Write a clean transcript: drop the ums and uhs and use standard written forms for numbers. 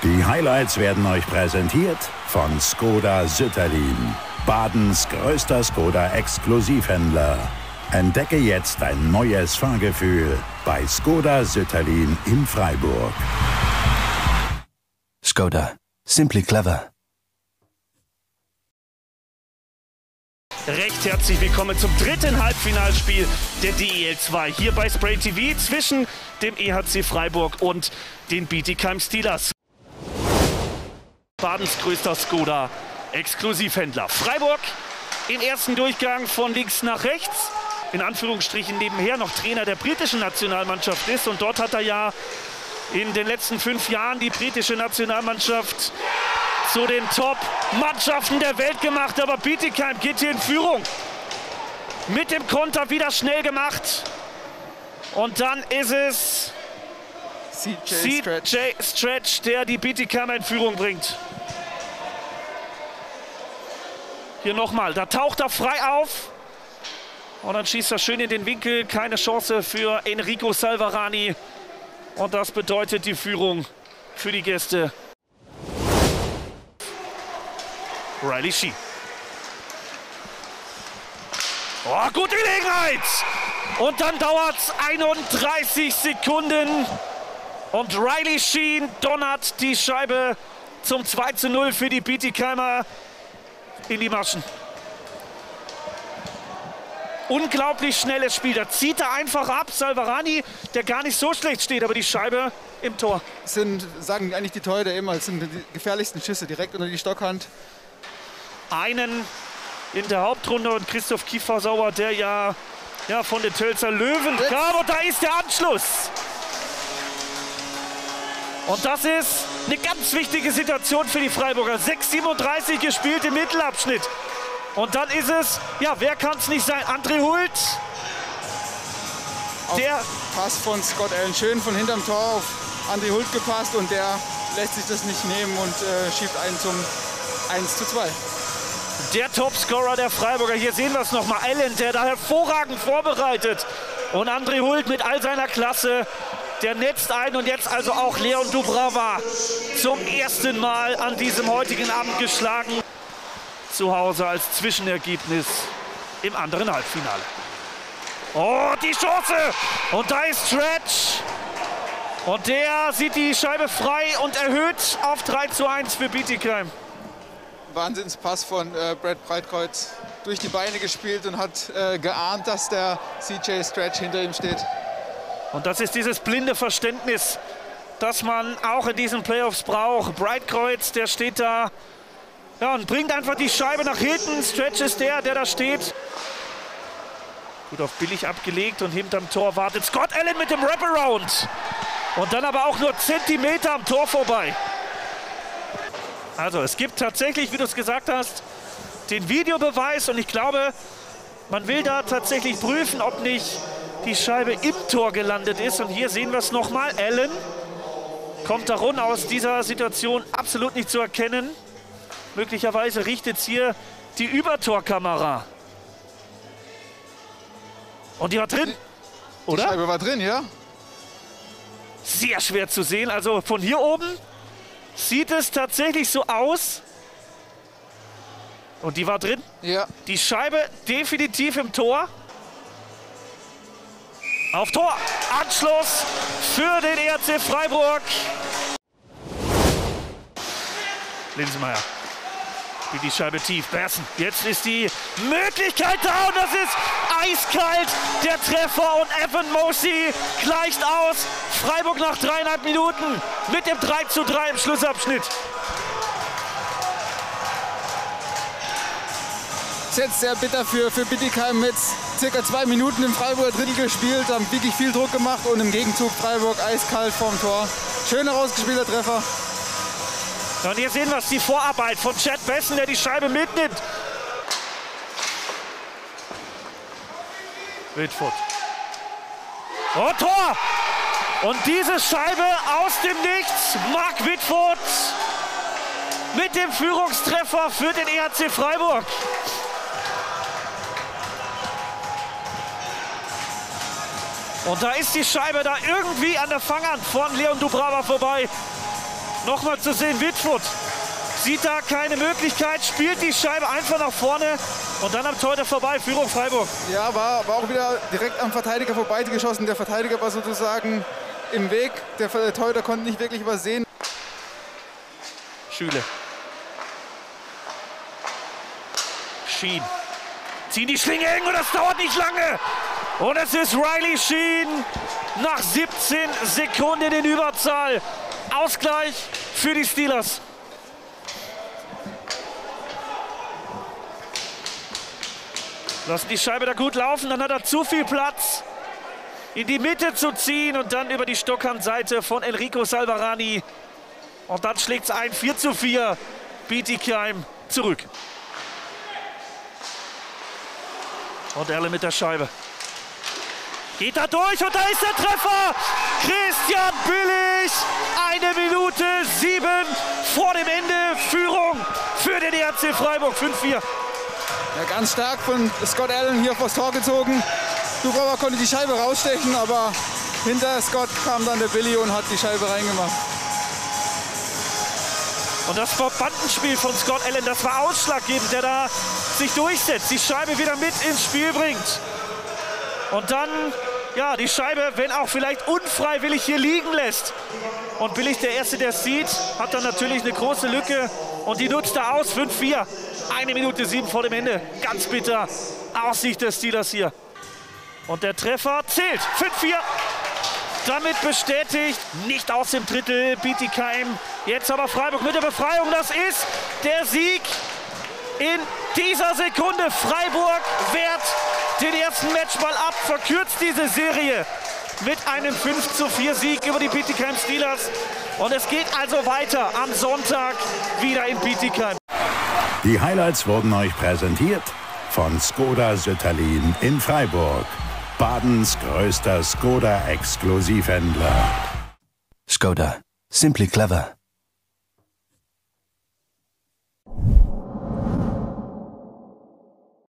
Die Highlights werden euch präsentiert von Skoda Sütterlin, Badens größter Skoda-Exklusivhändler. Entdecke jetzt ein neues Fahrgefühl bei Skoda Sütterlin in Freiburg. Skoda. Simply clever. Recht herzlich willkommen zum dritten Halbfinalspiel der DEL 2 hier bei Spray TV zwischen dem EHC Freiburg und den Bietigheim Steelers. Badens größter Skoda Exklusivhändler. Freiburg im ersten Durchgang von links nach rechts, in Anführungsstrichen nebenher noch Trainer der britischen Nationalmannschaft ist, und dort hat er ja in den letzten 5 Jahren die britische Nationalmannschaft zu den Top-Mannschaften der Welt gemacht. Aber Bietigheim geht hier in Führung. Mit dem Konter wieder schnell gemacht. Und dann ist es CJ Stretch, der die Bietigheimer in Führung bringt. Hier nochmal, da taucht er frei auf. Und dann schießt er schön in den Winkel. Keine Chance für Enrico Salvarani. Und das bedeutet die Führung für die Gäste. Riley Sheen. Oh, gute Gelegenheit! Und dann dauert es 31 Sekunden. Und Riley Sheen donnert die Scheibe zum 2:0 für die Bietigheimer in die Maschen. Unglaublich schnelles Spiel. Da zieht er einfach ab. Salvarani, der gar nicht so schlecht steht, aber die Scheibe im Tor. Sagen eigentlich die Torhüter immer, es sind die gefährlichsten Schüsse direkt unter die Stockhand. Einen in der Hauptrunde und Christoph Kiefersauer, der ja von den Tölzer Löwen kam, und da ist der Anschluss. Und das ist eine ganz wichtige Situation für die Freiburger. 6:37 gespielt im Mittelabschnitt. Und dann ist es, wer kann es nicht sein? André Hult. Der Pass von Scott Allen, schön von hinterm Tor auf André Hult gepasst, und der lässt sich das nicht nehmen und schiebt einen zum 1:2. Der Topscorer der Freiburger. Hier sehen wir es nochmal. Allen, der da hervorragend vorbereitet. Und André Hult mit all seiner Klasse, der netzt ein. Und jetzt also auch Leon Dubrava zum ersten Mal an diesem heutigen Abend geschlagen. Zu Hause als Zwischenergebnis im anderen Halbfinale. Oh, die Chance! Und da ist Stretch. Und der sieht die Scheibe frei und erhöht auf 3:1 für Bietigheim. Wahnsinnspass von Brad Breitkreuz durch die Beine gespielt und hat geahnt, dass der CJ Stretch hinter ihm steht. Und das ist dieses blinde Verständnis, das man auch in diesen Playoffs braucht. Breitkreuz, der steht da und bringt einfach die Scheibe nach hinten. Stretch ist der da steht. Gut auf billig abgelegt, und hinterm Tor wartet Scott Allen mit dem Wraparound. Und dann aber auch nur Zentimeter am Tor vorbei. Also es gibt tatsächlich, wie du es gesagt hast, den Videobeweis, und ich glaube, man will da tatsächlich prüfen, ob nicht die Scheibe im Tor gelandet ist. Und hier sehen wir es nochmal. Allen kommt da rund aus dieser Situation absolut nicht zu erkennen. Möglicherweise richtet es hier die Übertorkamera. Und die war drin, oder? Die Scheibe war drin, ja. Sehr schwer zu sehen. Also von hier oben sieht es tatsächlich so aus. Und die war drin. Ja. Die Scheibe definitiv im Tor. Auf Tor. Anschluss für den EHC Freiburg. Linsenmeier. Spielt die Scheibe tief. Bersen. Jetzt ist die Möglichkeit da, und das ist eiskalt. Der Treffer, und Evan Mosi gleicht aus. Freiburg nach 3,5 Minuten mit dem 3:3 im Schlussabschnitt. Ist jetzt sehr bitter für Bietigheim, mit circa 2 Minuten im Freiburger Drittel gespielt, haben wirklich viel Druck gemacht, und im Gegenzug Freiburg eiskalt vorm Tor. Schön herausgespielter Treffer. Und hier sehen wir es, die Vorarbeit von Chad Bessen, der die Scheibe mitnimmt. Whitfoot. Und Tor! Und diese Scheibe aus dem Nichts, Mark Whitfoot mit dem Führungstreffer für den EHC Freiburg. Und da ist die Scheibe da irgendwie an der Fanghand von Leon Dubrava vorbei. Nochmal zu sehen, Witford sieht da keine Möglichkeit, spielt die Scheibe einfach nach vorne und dann am Torhüter vorbei, Führung Freiburg. Ja, war auch wieder direkt am Verteidiger vorbeigeschossen. Der Verteidiger war sozusagen im Weg. Der Torhüter konnte nicht wirklich übersehen. Schüle. Sheen. Ziehen die Schlinge eng und das dauert nicht lange. Und es ist Riley Sheen nach 17 Sekunden in Überzahl. Ausgleich für die Steelers. Lassen die Scheibe da gut laufen, dann hat er zu viel Platz, in die Mitte zu ziehen und dann über die Stockhandseite von Enrico Salvarani. Und dann schlägt es ein 4:4, Bietigheim zurück. Und Erle mit der Scheibe. Geht da durch und da ist der Treffer! Christian Billig, 1 Minute 7 vor dem Ende, Führung für den ERC Freiburg, 5:4. Ja, ganz stark von Scott Allen hier vors Tor gezogen. Dubauer konnte die Scheibe rausstechen, aber hinter Scott kam dann der Billy und hat die Scheibe reingemacht. Und das Verbandenspiel von Scott Allen, das war ausschlaggebend, der da sich durchsetzt, die Scheibe wieder mit ins Spiel bringt. Und dann, ja, die Scheibe, wenn auch vielleicht unfreiwillig hier liegen lässt. Und Billig, der Erste, der es sieht, hat dann natürlich eine große Lücke und die nutzt er aus, 5:4. 1 Minute 7 vor dem Ende, ganz bitter aus Sicht des Steelers hier. Und der Treffer zählt, 5:4. Damit bestätigt, nicht aus dem Drittel, Bietigheim. Jetzt aber Freiburg mit der Befreiung, das ist der Sieg in dieser Sekunde. Freiburg wehrt den ersten Matchball ab, verkürzt diese Serie mit einem 5:4 Sieg über die Bietigheim Steelers. Und es geht also weiter am Sonntag wieder in Bietigheim. Die Highlights wurden euch präsentiert von Skoda Sütterlin in Freiburg. Badens größter Skoda-Exklusivhändler. Skoda. Simply clever.